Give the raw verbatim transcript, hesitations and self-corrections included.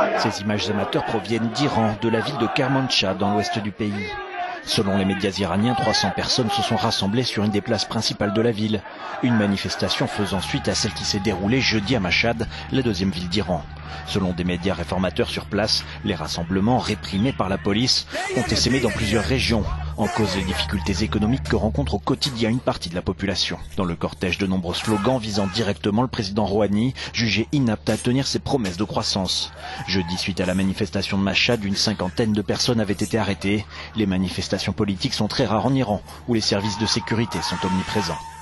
Ces images amateurs proviennent d'Iran, de la ville de Kermanshah, dans l'ouest du pays. Selon les médias iraniens, trois cents personnes se sont rassemblées sur une des places principales de la ville. Une manifestation faisant suite à celle qui s'est déroulée jeudi à Mashhad, la deuxième ville d'Iran. Selon des médias réformateurs sur place, les rassemblements réprimés par la police ont essaimé dans plusieurs régions, en cause des difficultés économiques que rencontre au quotidien une partie de la population. Dans le cortège, de nombreux slogans visant directement le président Rouhani, jugé inapte à tenir ses promesses de croissance. Jeudi, suite à la manifestation de Mashhad, une cinquantaine de personnes avaient été arrêtées. Les manifestations politiques sont très rares en Iran, où les services de sécurité sont omniprésents.